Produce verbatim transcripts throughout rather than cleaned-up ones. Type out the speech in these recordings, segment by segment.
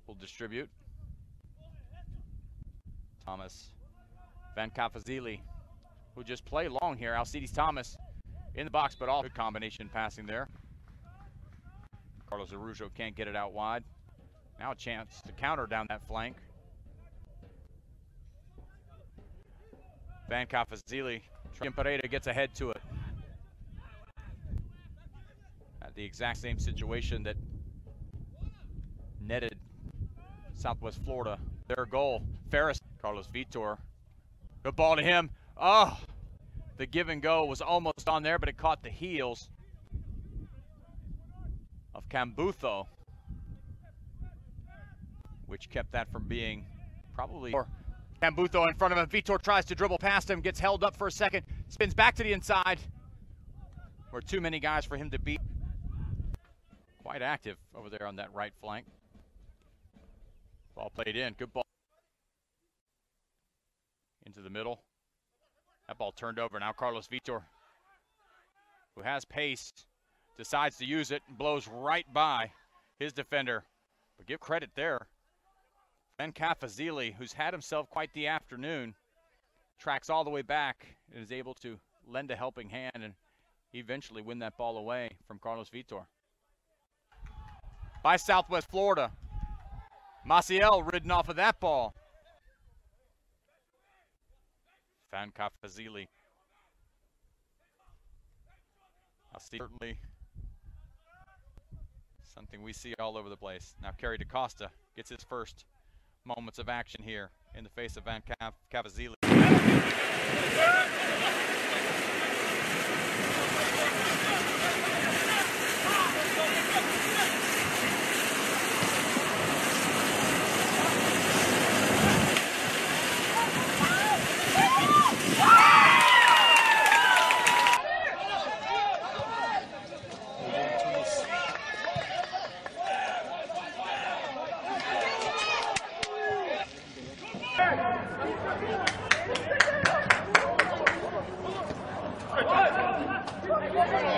will distribute. Thomas. Van Cafazili, who just play long here. Alcides Thomas in the box, but all good combination passing there. Carlos Araujo can't get it out wide. Now a chance to counter down that flank. Van Cafazili. Jim Pereira gets ahead to it. At the exact same situation that netted Southwest Florida their goal. Ferris, Carlos Vitor. Good ball to him. Oh, the give and go was almost on there, but it caught the heels of Cambuzo, which kept that from being probably more. Cambuzo in front of him. Vitor tries to dribble past him, gets held up for a second, spins back to the inside. Were too many guys for him to beat. Quite active over there on that right flank. Ball played in. Good ball. Into the middle. That ball turned over. Now Carlos Vitor, who has pace, decides to use it and blows right by his defender. But give credit there. Van Cafazili, who's had himself quite the afternoon, tracks all the way back and is able to lend a helping hand and eventually win that ball away from Carlos Vitor. By Southwest Florida. Maciel ridden off of that ball. Van Cafazili. Certainly something we see all over the place. Now Kerry DaCosta gets his first moments of action here in the face of Van Cafazili. What?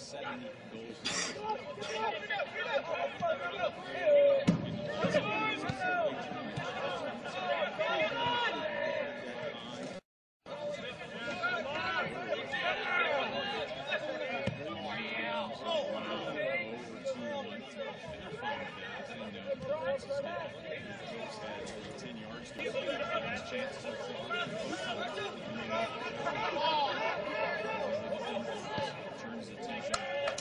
setting goals. ten yards to chances of turns attention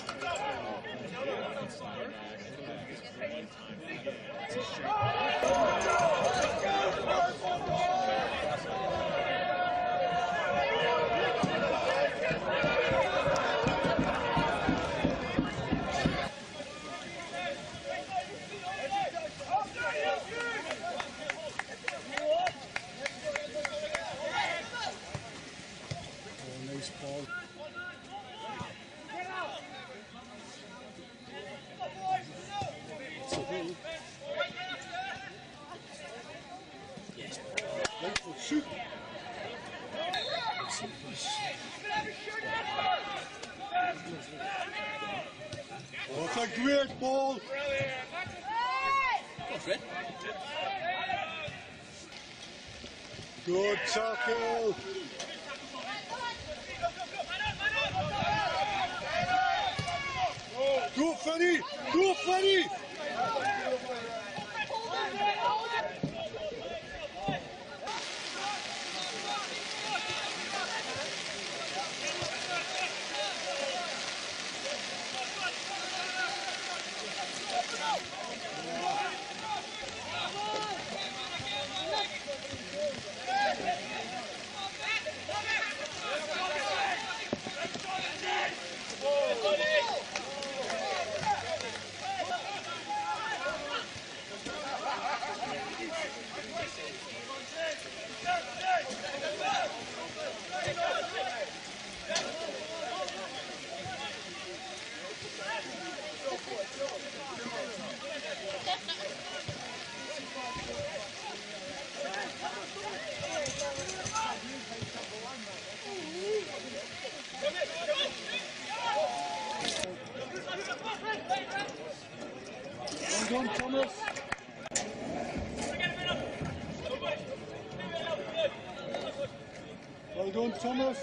inside back one time it's a Paul. Yes. Right foot shoot. Oh, it's a great ball. Good tackle. Go, Freddy! Go, Freddy! Well done, Thomas. Well done, Thomas.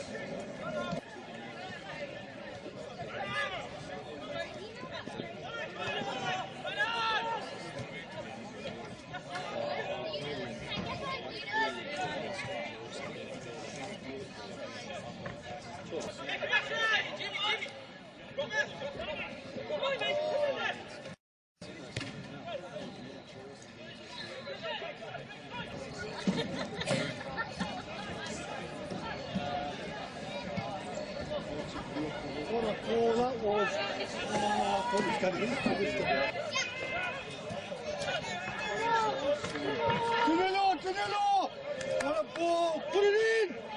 What a ball that was. Oh, I thought he was going to hit it. Danilo, Danilo! What a ball! Put it in!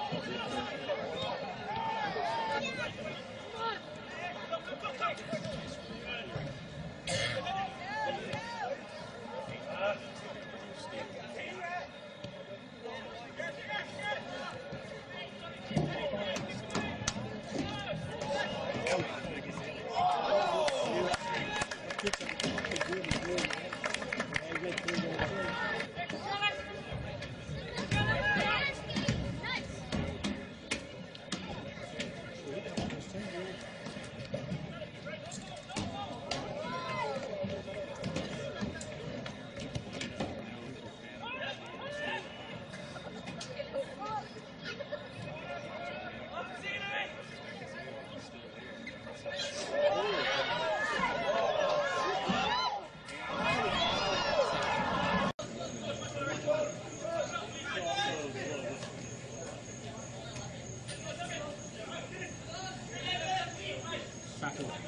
Battle.